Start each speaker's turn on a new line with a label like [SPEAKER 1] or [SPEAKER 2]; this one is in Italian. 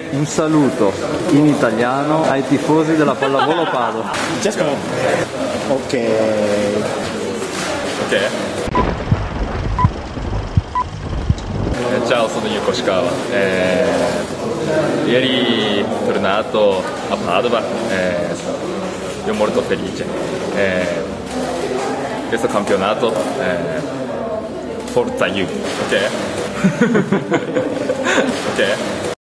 [SPEAKER 1] Un saluto in italiano ai tifosi della Pallavolo Padova.
[SPEAKER 2] Ok.
[SPEAKER 3] Ciao, sono Yuko Shikawa. Ieri tornato a Padova, io molto felice. Questo campionato, Forza You, ok? Ok?